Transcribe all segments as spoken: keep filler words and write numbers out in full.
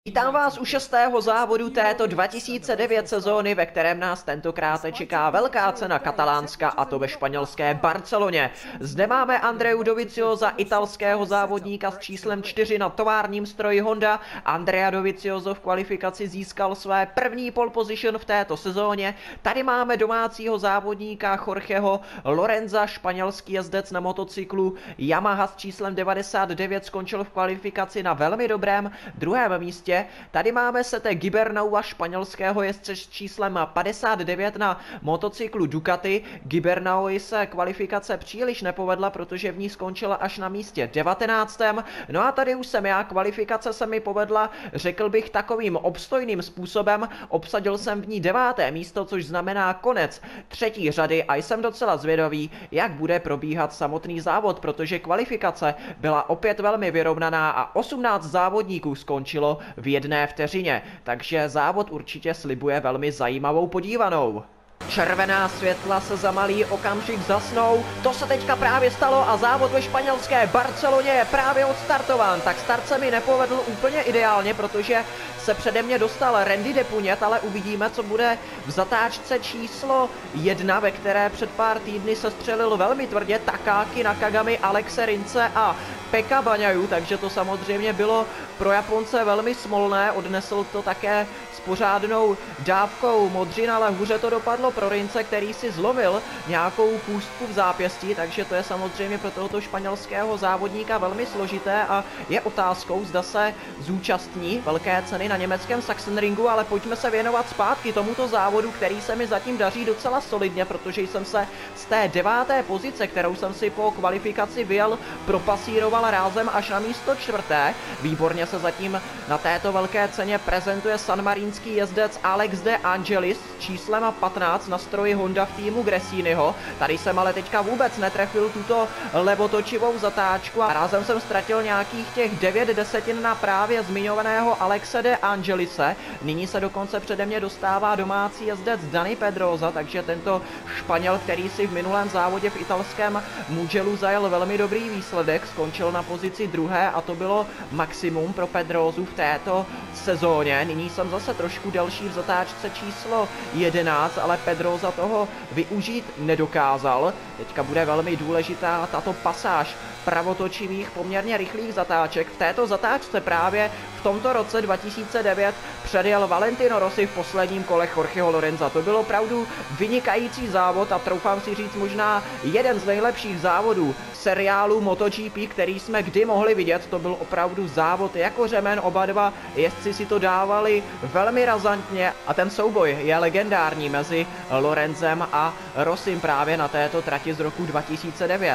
Vítám vás u šestého závodu této dva tisíce devět sezóny, ve kterém nás tentokrát čeká velká cena katalánska, a to ve španělské Barceloně. Zde máme Andreu Doviziosa, italského závodníka s číslem čtyři na továrním stroji Honda. Andrea Dovizioso v kvalifikaci získal své první pole position v této sezóně. Tady máme domácího závodníka Jorgeho Lorenza, španělský jezdec na motocyklu Yamaha s číslem devadesát devět skončil v kvalifikaci na velmi dobrém druhém místě. Tady máme Sete Gibernaua, španělského jezdce s číslem padesát devět na motocyklu Ducati. Gibernaui se kvalifikace příliš nepovedla, protože v ní skončila až na místě devatenáctém No a tady už jsem já, kvalifikace se mi povedla, řekl bych, takovým obstojným způsobem. Obsadil jsem v ní deváté místo, což znamená konec třetí řady, a jsem docela zvědavý, jak bude probíhat samotný závod, protože kvalifikace byla opět velmi vyrovnaná a osmnáct závodníků skončilo v jedné vteřině, takže závod určitě slibuje velmi zajímavou podívanou. Červená světla se za malý okamžik zasnou, to se teďka právě stalo a závod ve španělské Barceloně je právě odstartován. Tak start se mi nepovedl úplně ideálně, protože se přede mě dostal Randy Depunět, ale uvidíme, co bude v zatáčce číslo jedna, ve které před pár týdny se střelil velmi tvrdě Takáki Nakagami, Alexe Rince a Peka Baňaju, takže to samozřejmě bylo pro Japonce velmi smolné, odnesl to také s pořádnou dávkou modřin, ale hůře to dopadlo pro Rince, který si zlomil nějakou kůstku v zápěstí, takže to je samozřejmě pro tohoto španělského závodníka velmi složité a je otázkou, zda se zúčastní velké ceny na německém Sachsenringu, ale pojďme se věnovat zpátky tomuto závodu, který se mi zatím daří docela solidně, protože jsem se z té deváté pozice, kterou jsem si po kvalifikaci vyjel, propasíroval rázem až na místo čtvrté. Výborně se zatím na této velké ceně prezentuje sanmarínský jezdec Alex de Angelis s číslem patnáct na stroji Honda v týmu Gresiniho. Tady jsem ale teďka vůbec netrefil tuto levotočivou zatáčku a rázem jsem ztratil nějakých těch devět desetin na právě zmiňovaného Alexe de Angelise. Nyní se dokonce přede mě dostává domácí jezdec Dani Pedrosa, takže tento Španěl, který si v minulém závodě v italském Mugellu zajel velmi dobrý výsledek, skončil na pozici druhé a to bylo maximum pro Pedrosu v této sezóně. Nyní jsem zase trošku delší v zatáčce číslo jedenáct, ale Pedrosa toho využít nedokázal. Teďka bude velmi důležitá tato pasáž pravotočivých poměrně rychlých zatáček. V této zatáčce právě v tomto roce dva tisíce devět předjel Valentino Rossi v posledním kole Jorgeho Lorenza. To byl opravdu vynikající závod a troufám si říct možná jeden z nejlepších závodů seriálu MotoGP, který jsme kdy mohli vidět. To byl opravdu závod jako řemen, oba dva jezdci si to dávali velmi razantně a ten souboj je legendární mezi Lorenzem a Rossim právě na této trati z roku dva tisíce devět.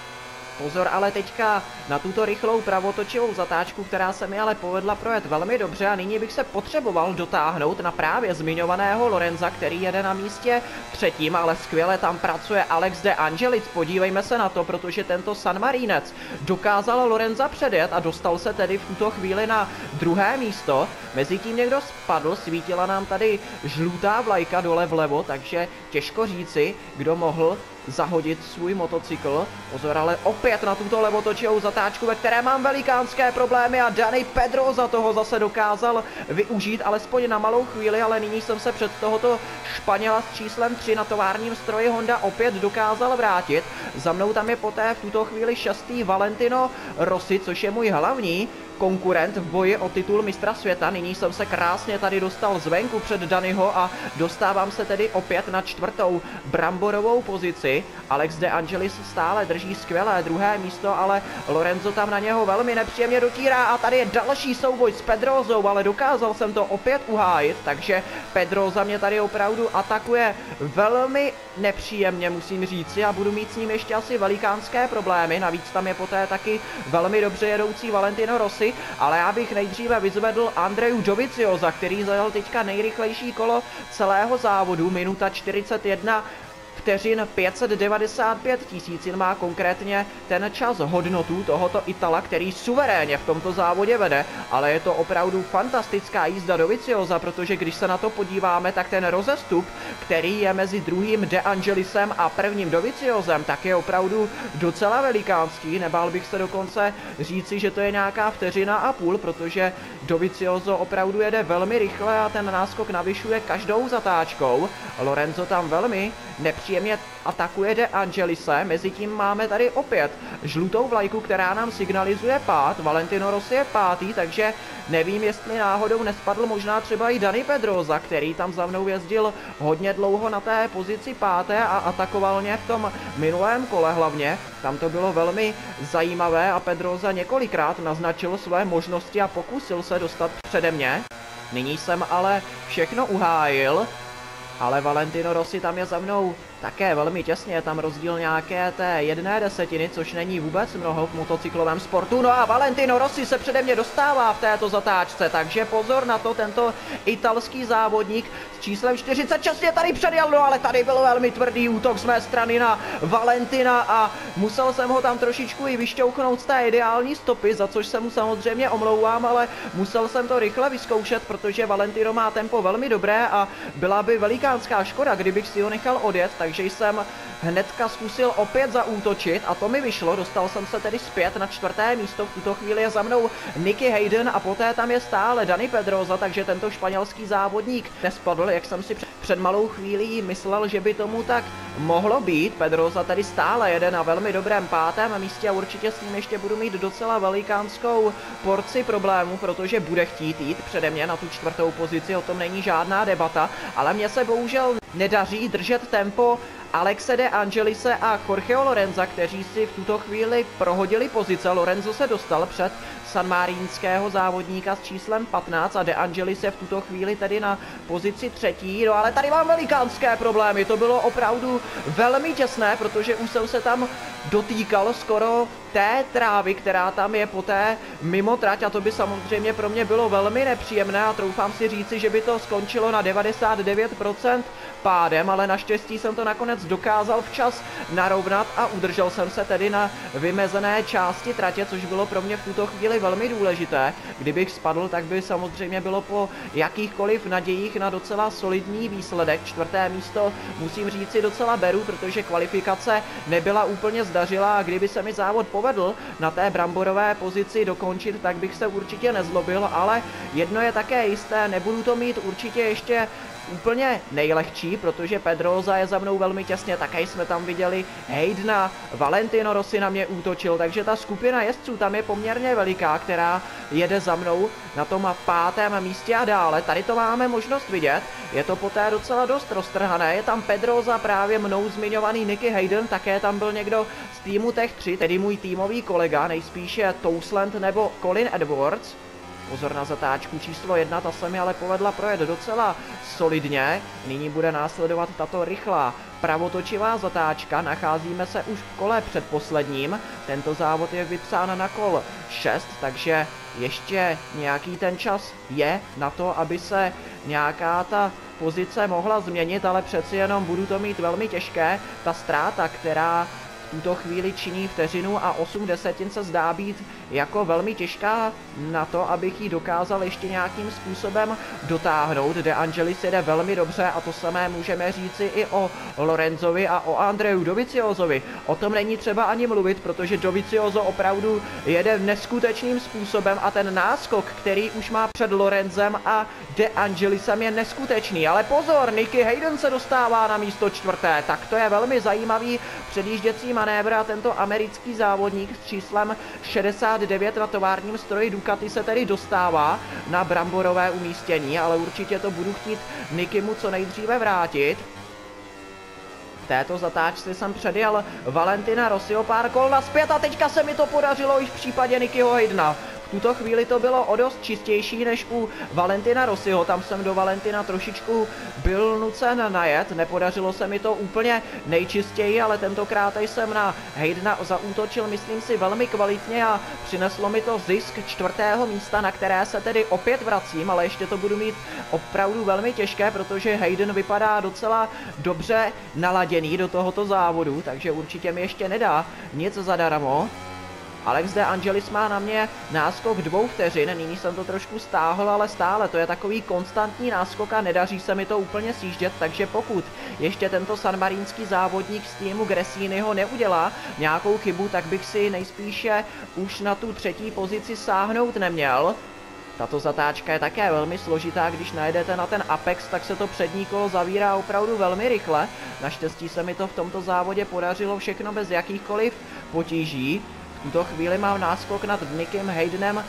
Pozor ale teďka na tuto rychlou pravotočivou zatáčku, která se mi ale povedla projet velmi dobře a nyní bych se potřeboval dotáhnout na právě zmiňovaného Lorenza, který jede na místě třetím, ale skvěle tam pracuje Alex de Angelis. Podívejme se na to, protože tento sanmarínec dokázal Lorenza předjet a dostal se tedy v tuto chvíli na druhé místo. Mezitím někdo spadl, svítila nám tady žlutá vlajka dole vlevo, takže těžko říci, kdo mohl zahodit svůj motocykl. Pozor ale opět na tuto levotočivou zatáčku, ve které mám velikánské problémy a Dani Pedrosa toho zase dokázal využít alespoň na malou chvíli, ale nyní jsem se před tohoto Španěla s číslem tři na továrním stroji Honda opět dokázal vrátit. Za mnou tam je poté v tuto chvíli šestý Valentino Rossi, což je můj hlavní konkurent v boji o titul mistra světa. Nyní jsem se krásně tady dostal zvenku před Daniho a dostávám se tedy opět na čtvrtou bramborovou pozici. Alex de Angelis stále drží skvělé druhé místo, ale Lorenzo tam na něho velmi nepříjemně dotírá a tady je další souboj s Pedrosou, ale dokázal jsem to opět uhájit, takže Pedrosa mě tady opravdu atakuje velmi nepříjemně, musím říci, a budu mít s ním ještě asi velikánské problémy. Navíc tam je poté taky velmi dobře jedoucí Valentino Rossi, ale já bych nejdříve vyzvedl Andreu Doviziosa, který zajel teďka nejrychlejší kolo celého závodu, minuta čtyřicet jedna vteřin pět set devadesát pět tisícin má konkrétně ten čas hodnotu tohoto Itala, který suverénně v tomto závodě vede, ale je to opravdu fantastická jízda Doviziosa, protože když se na to podíváme, tak ten rozestup, který je mezi druhým De Angelisem a prvním Doviziosem, tak je opravdu docela velikánský. Nebál bych se dokonce říci, že to je nějaká vteřina a půl, protože Dovizioso opravdu jede velmi rychle a ten náskok navyšuje každou zatáčkou. Lorenzo tam velmi nepříjemně atakuje De Angelise, mezitím máme tady opět žlutou vlajku, která nám signalizuje pád. Valentino Rossi je pátý, takže nevím, jestli náhodou nespadl možná třeba i Dani Pedrosa, který tam za mnou jezdil hodně dlouho na té pozici páté a atakoval mě v tom minulém kole hlavně. Tam to bylo velmi zajímavé a Pedrosa několikrát naznačil své možnosti a pokusil se dostat přede mě. Nyní jsem ale všechno uhájil, ale Valentino Rossi tam je za mnou také velmi těsně, je tam rozdíl nějaké té jedné desetiny, což není vůbec mnoho v motocyklovém sportu. No a Valentino Rossi se přede mě dostává v této zatáčce, takže pozor na to, tento italský závodník s číslem čtyřicet šest je tady předjel, no ale tady byl velmi tvrdý útok z mé strany na Valentina a musel jsem ho tam trošičku i vyšťouchnout z té ideální stopy, za což se mu samozřejmě omlouvám, ale musel jsem to rychle vyzkoušet, protože Valentino má tempo velmi dobré a byla by velikánská škoda, kdybych si ho nechal odjet, takže jsem hnedka zkusil opět zaútočit a to mi vyšlo, dostal jsem se tedy zpět na čtvrté místo, v tuto chvíli je za mnou Nicky Hayden a poté tam je stále Dani Pedrosa, takže tento španělský závodník nespadl, jak jsem si před malou chvílí myslel, že by tomu tak mohlo být. Pedrosa tedy stále jede na velmi dobrém pátém místě a určitě s ním ještě budu mít docela velikánskou porci problémů, protože bude chtít jít přede mě na tu čtvrtou pozici, o tom není žádná debata, ale mně se bohužel nedaří držet tempo Alexe De Angelise a Jorgeho Lorenza, kteří si v tuto chvíli prohodili pozice. Lorenzo se dostal před sanmarínského závodníka s číslem patnáct a De Angelis je v tuto chvíli tedy na pozici třetí. No ale tady mám velikánské problémy, to bylo opravdu velmi těsné, protože už jsem se tam dotýkal skoro té trávy, která tam je poté mimo trať a to by samozřejmě pro mě bylo velmi nepříjemné a troufám si říci, že by to skončilo na devadesát devět procent pádem, ale naštěstí jsem to nakonec dokázal včas narovnat a udržel jsem se tedy na vymezené části tratě, což bylo pro mě v tuto chvíli velmi důležité. Kdybych spadl, tak by samozřejmě bylo po jakýchkoliv nadějích na docela solidní výsledek. Čtvrté místo musím říci docela beru, protože kvalifikace nebyla úplně zdařilá a kdyby se mi závod povedl na té bramborové pozici dokončit, tak bych se určitě nezlobil, ale jedno je také jisté, nebudu to mít určitě ještě úplně nejlehčí, protože Pedrosa je za mnou velmi těsně, také jsme tam viděli Haydena, Valentino Rossi na mě útočil, takže ta skupina jezdců tam je poměrně veliká, která jede za mnou na tom pátém místě a dále. Tady to máme možnost vidět, je to poté docela dost roztrhané, je tam Pedrosa, právě mnou zmiňovaný Nicky Hayden, také tam byl někdo z týmu Tech tři, tedy můj týmový kolega, nejspíše Tousland nebo Colin Edwards. Pozor na zatáčku číslo jedna, ta se mi ale povedla projet docela solidně. Nyní bude následovat tato rychlá pravotočivá zatáčka, nacházíme se už v kole předposledním. Tento závod je vypsán na kol šest, takže ještě nějaký ten čas je na to, aby se nějaká ta pozice mohla změnit, ale přeci jenom budu to mít velmi těžké. Ta ztráta, která v tuto chvíli činí vteřinu a osm desetin, se zdá být jako velmi těžká na to, abych ji dokázal ještě nějakým způsobem dotáhnout. De Angelis jede velmi dobře a to samé můžeme říci i o Lorenzovi a o Andreu Doviziosovi. O tom není třeba ani mluvit, protože Dovizioso opravdu jede neskutečným způsobem a ten náskok, který už má před Lorenzem a De Angelisem, je neskutečný. Ale pozor, Nicky Hayden se dostává na místo čtvrté, tak to je velmi zajímavý předjížděcí manévr a tento americký závodník s číslem šedesát devět na továrním stroji Ducati se tedy dostává na bramborové umístění, ale určitě to budu chtít Nikimu co nejdříve vrátit. V této zatáčce jsem předjel Valentina Rossiho pár kol nazpět a teďka se mi to podařilo i v případě Nickyho Haydena. V V tuto chvíli to bylo o dost čistější než u Valentina Rossiho, tam jsem do Valentina trošičku byl nucen najet, nepodařilo se mi to úplně nejčistěji, ale tentokrát jsem na Haydena zaútočil, myslím si, velmi kvalitně a přineslo mi to zisk čtvrtého místa, na které se tedy opět vracím, ale ještě to budu mít opravdu velmi těžké, protože Hayden vypadá docela dobře naladěný do tohoto závodu, takže určitě mi ještě nedá nic zadarmo. Alex De Angelis má na mě náskok dvou vteřin, nyní jsem to trošku stáhl, ale stále to je takový konstantní náskok a nedaří se mi to úplně sjíždět, takže pokud ještě tento sanmarínský závodník z týmu Gresiniho neudělá nějakou chybu, tak bych si nejspíše už na tu třetí pozici sáhnout neměl. Tato zatáčka je také velmi složitá, když najedete na ten apex, tak se to přední kolo zavírá opravdu velmi rychle. Naštěstí se mi to v tomto závodě podařilo všechno bez jakýchkoliv potíží. V tuto chvíli mám náskok nad Nickem Haydenem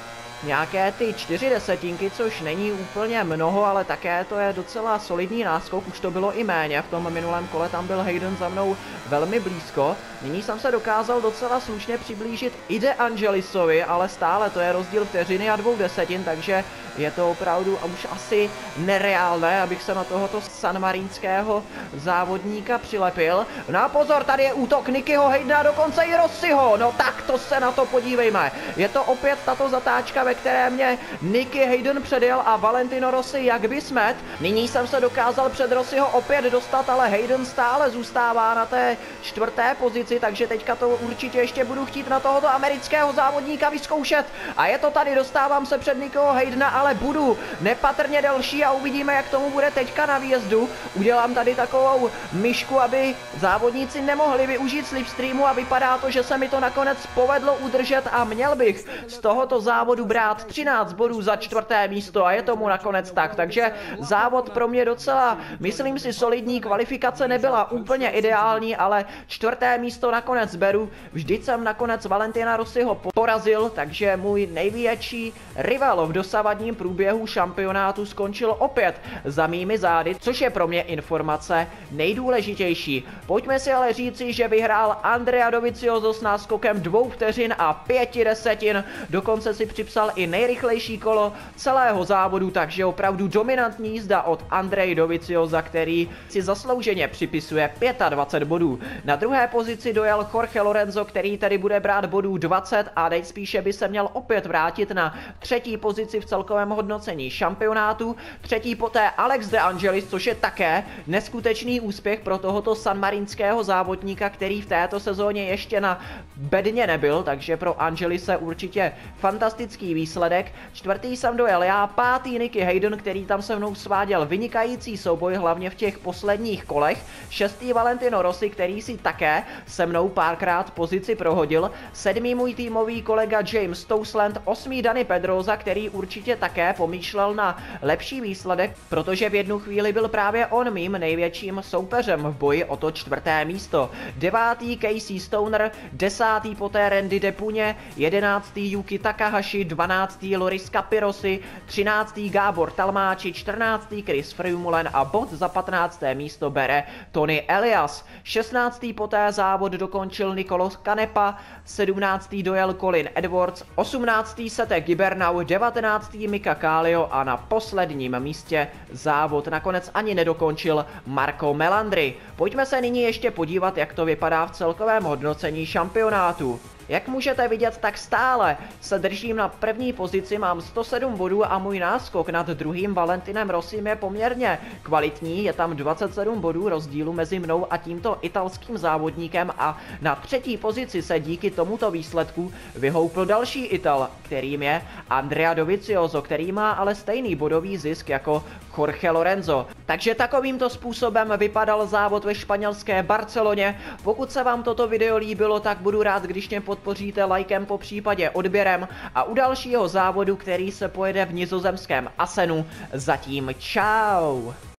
nějaké ty čtyři desetinky, což není úplně mnoho, ale také to je docela solidní náskok, už to bylo i méně, v tom minulém kole tam byl Hayden za mnou velmi blízko. Nyní jsem se dokázal docela slušně přiblížit i De Angelisovi, ale stále to je rozdíl vteřiny a dvou desetin, takže je to opravdu už asi nereálné, abych se na tohoto sanmarínského závodníka přilepil. No a pozor, tady je útok Nickyho Haydena, dokonce i Rossiho, no tak to se na to podívejme. Je to opět tato zatáčka, ve které mě Nicky Hayden předjel a Valentino Rossi jak by smet. Nyní jsem se dokázal před Rossiho opět dostat, ale Hayden stále zůstává na té čtvrté pozici, takže teďka to určitě ještě budu chtít na tohoto amerického závodníka vyzkoušet. A je to tady, dostávám se před Nickyho Haydena, ale budu nepatrně delší a uvidíme, jak tomu bude teďka na výjezdu. Udělám tady takovou myšku, aby závodníci nemohli využít slipstreamu a vypadá to, že se mi to nakonec povedlo udržet a měl bych z tohoto závodu brát třináct bodů za čtvrté místo a je tomu nakonec tak, takže závod pro mě docela, myslím si, solidní, kvalifikace nebyla úplně ideální, ale čtvrté místo nakonec beru, vždyť jsem nakonec Valentina Rossiho porazil, takže můj největší rival v dosavadním průběhu šampionátu skončil opět za mými zády, což je pro mě informace nejdůležitější. Pojďme si ale říci, že vyhrál Andrea Dovizioso s náskokem dvou vteřin a pěti desetin, dokonce si připsal i nejrychlejší kolo celého závodu, takže opravdu dominantní jízda od Andrej Doviziosa, který si zaslouženě připisuje dvacet pět bodů. Na druhé pozici dojel Jorge Lorenzo, který tady bude brát bodů dvacet a nejspíše by se měl opět vrátit na třetí pozici v celkovém hodnocení šampionátu. Třetí poté Alex De Angelis, což je také neskutečný úspěch pro tohoto sanmarínského závodníka, který v této sezóně ještě na bedně nebyl, takže pro Angelise určitě fantastický výsledek. Čtvrtý jsem dojel já, pátý Nicky Hayden, který tam se mnou sváděl vynikající souboj, hlavně v těch posledních kolech. Šestý Valentino Rossi, který si také se mnou párkrát pozici prohodil. Sedmý můj týmový kolega James Tousland, osmý Dani Pedrosa, který určitě také pomýšlel na lepší výsledek, protože v jednu chvíli byl právě on mým největším soupeřem v boji o to čtvrté místo. Devátý Casey Stoner, desátý poté Randy Depuně, jedenáctý Yuki Takahashi, dvanáctý Loris Capirossi, třináctý Gábor Talmáči, čtrnáctý Chris Frumulen a bod za patnácté místo bere Tony Elias. šestnáctý poté závod dokončil Nicolas Canepa, sedmnáctý dojel Colin Edwards, osmnáctý Sete Gibernau, devatenáctý Mika Kallio a na posledním místě závod nakonec ani nedokončil Marco Melandri. Pojďme se nyní ještě podívat, jak to vypadá v celkovém hodnocení šampionátu. Jak můžete vidět, tak stále se držím na první pozici, mám sto sedm bodů a můj náskok nad druhým Valentinem Rossim je poměrně kvalitní, je tam dvacet sedm bodů rozdílu mezi mnou a tímto italským závodníkem a na třetí pozici se díky tomuto výsledku vyhoupl další Ital, kterým je Andrea Dovizioso, který má ale stejný bodový zisk jako Jorge Lorenzo. Takže takovýmto způsobem vypadal závod ve španělské Barceloně. Pokud se vám toto video líbilo, tak budu rád, když mě podpoříte lajkem, po případě odběrem a u dalšího závodu, který se pojede v nizozemském Assenu. Zatím čau!